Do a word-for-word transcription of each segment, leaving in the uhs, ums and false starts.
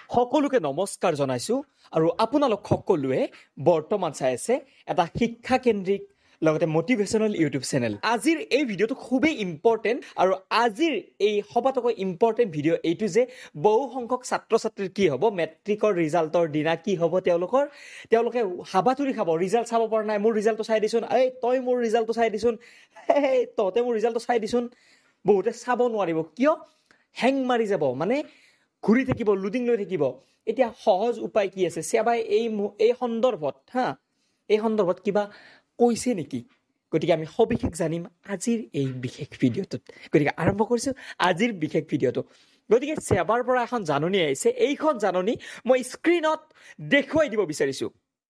সকলোকে নমস্কাৰ জনাইছো আৰু আপোনালোক সকলোৱে বৰ্তমান চাই আছে এটা শিক্ষা কেন্দ্ৰিক লগতে মোটিভেশনাল ইউটিউব চেনেল। আজিৰ এই ভিডিওটো খুবেই ইম্পৰ্টেণ্ট আৰু আজিৰ এই সবাতোকৈ ইম্পৰ্টেণ্ট ভিডিও এইটো যে বহু সংখ্যক ছাত্ৰ ছাত্ৰীৰ কি হ'ব, মেট্ৰিকৰ ৰিজাল্টৰ দিনা কি হ'ব, তেওঁলোকৰ তেওঁলোকে হাবাথুৰি খাব, ৰিজাল্ট চাব পৰা নাই, মোৰ ৰিজাল্টটো চাই দিছোন, এই তই মোৰ ৰিজাল্টটো চাই দিছোন, এই তহঁতে মোৰ ৰিজাল্টটো চাই দিছোন। বহুতে চাব নোৱাৰিব, কিয়? হেং মাৰি যাব, মানে ঘূৰি থাকিব, লুডিং লৈ থাকিব। এতিয়া সহজ উপায় কি আছে? চেবাই এই এই সন্দৰ্ভত হা এই সন্দৰ্ভত কিবা কৈছে নেকি? গতিকে আমি সবিশেষ জানিম আজিৰ এই বিশেষ ভিডিঅ'টোত। গতিকে আৰম্ভ কৰিছোঁ আজিৰ বিশেষ ভিডিঅ'টো। গতিকে চেবাৰ পৰা এখন জাননী আহিছে, এইখন জাননী মই স্ক্ৰীণত দেখুৱাই দিব বিচাৰিছোঁ।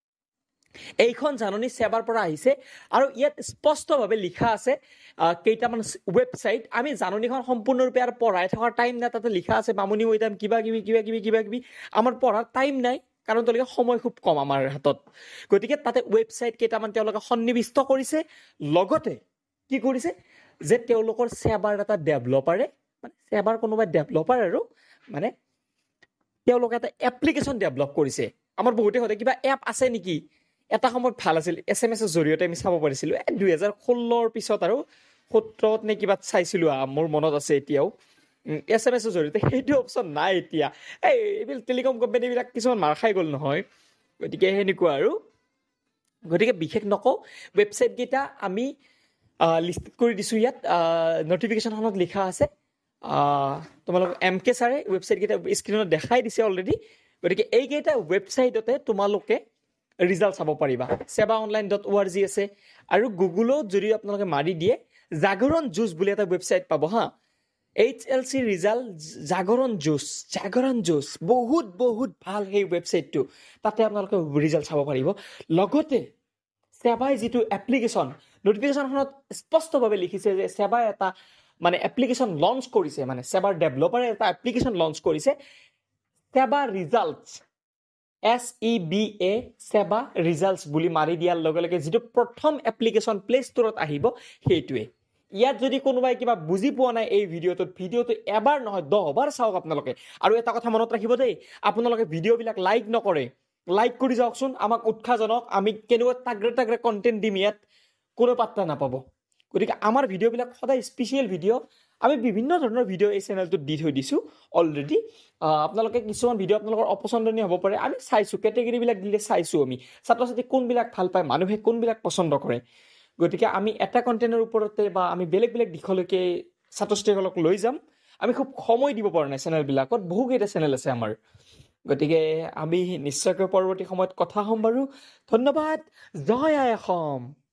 এইখন জাননী চেবাৰ পৰা আহিছে আৰু ইয়াত স্পষ্টভাৱে লিখা আছে কেইটামান ৱেবছাইট। আমি জাননীখন সম্পূৰ্ণৰূপে আৰু পঢ়াই থকাৰ টাইম নাই, তাতে লিখা আছে বামুণী মৈদাম কিবা কিবি কিবা কিবি কিবা কিবি আমাৰ পঢ়াৰ টাইম নাই, কাৰণ তেওঁলোকে সময় খুব কম আমাৰ হাতত। গতিকে তাতে ৱেবছাইট কেইটামান তেওঁলোকে সন্নিৱিষ্ট কৰিছে, লগতে কি কৰিছে যে তেওঁলোকৰ চেবাৰ এটা ডেভেলপাৰে, মানে চেবাৰ কোনোবা ডেভেলপাৰ আৰু মানে তেওঁলোকে এটা এপ্লিকেশ্যন ডেভেলপ কৰিছে। আমাৰ বহুতে সদায় কিবা এপ আছে নেকি? এটা সময়ত ভাল আছিল, এছ এম এছৰ জৰিয়তে আমি চাব পাৰিছিলোঁ। এই দুহেজাৰ ষোল্লৰ পিছত আৰু সোতৰত নে কিবা চাইছিলোঁ, মোৰ মনত আছে এতিয়াও, এছ এম এছৰ জৰিয়তে। সেইটো অপশ্যন নাই এতিয়া। এই এইবিলাক টেলিকম কোম্পানীবিলাক কিছুমান মাৰ খাই গ'ল নহয়। গতিকে সেনেকুৱা আৰু। গতিকে বিশেষ নকওঁ, ৱেবছাইটকেইটা আমি লিষ্ট কৰি দিছোঁ ইয়াত, নটিফিকেশ্যনখনত লিখা আছে। তোমালোক এম কে ছাৰে ৱেবছাইটকেইটা স্ক্ৰীণত দেখাই দিছে অলৰেডি। গতিকে এইকেইটা ৱেবছাইটতে তোমালোকে ৰিজাল্ট চাব পাৰিবা। SEBA online dot O' R G আছে আৰু গুগলত যদি আপোনালোকে মাৰি দিয়ে জাগৰণ যুঁজ বুলি এটা ৱেবছাইট পাব হা। এইচ এল চি ৰিজাল্ট জাগৰণ যুঁজ, জাগৰণ যুঁজ বহুত বহুত ভাল সেই ৱেবছাইটটো। তাতে আপোনালোকে ৰিজাল্ট চাব পাৰিব। লগতে চেবাই যিটো এপ্লিকেশ্যন, নটিফিকেশ্যনখনত স্পষ্টভাৱে লিখিছে যে চেবাই এটা মানে এপ্লিকেশ্যন লঞ্চ কৰিছে, মানে চেবাৰ ডেভেলপাৰে এটা এপ্লিকেশ্যন লঞ্চ কৰিছে, SEBA results, S E B A SEBA results বুলি মাৰি দিয়াৰ লগে লগে যিটো প্ৰথম এপ্লিকেশ্যন প্লে ষ্টৰত আহিব সেইটোৱে। ইয়াত যদি কোনোবাই কিবা বুজি পোৱা নাই এই ভিডিঅ'টোত, ভিডিঅ'টো এবাৰ নহয় দহবাৰ চাওক আপোনালোকে। আৰু এটা কথা মনত ৰাখিব দেই, আপোনালোকে ভিডিঅ'বিলাক লাইক নকৰে, লাইক কৰি যাওকচোন, আমাক উৎসাহজনক। আমি কেনেকুৱা তাগৰে তাগৰে কণ্টেণ্ট দিম ইয়াত কোনো পাত্তা নাপাব। গতিকে আমাৰ ভিডিঅ'বিলাক সদায় স্পেচিয়েল ভিডিঅ', আমি বিভিন্ন ধৰণৰ ভিডিঅ' এই চেনেলটোত দি থৈ দিছোঁ অলৰেডি। আপোনালোকে কিছুমান ভিডিঅ' আপোনালোকৰ অপচন্দনীয় হ'ব পাৰে, আমি চাইছোঁ, কেটেগৰীবিলাক দিলে চাইছোঁ আমি, ছাত্ৰ ছাত্ৰী কোনবিলাক ভাল পায়, মানুহে কোনবিলাক পচন্দ কৰে। গতিকে আমি এটা কণ্টেণ্টৰ ওপৰতে বা আমি বেলেগ বেলেগ দিশলৈকে ছাত্ৰ ছাত্ৰীসকলক লৈ যাম। আমি খুব সময় দিব পৰা নাই চেনেলবিলাকত, বহুকেইটা চেনেল আছে আমাৰ। গতিকে আমি নিশ্চয়কৈ পৰৱৰ্তী সময়ত কথা হ'ম বাৰু। ধন্যবাদ। জয় আই অসম।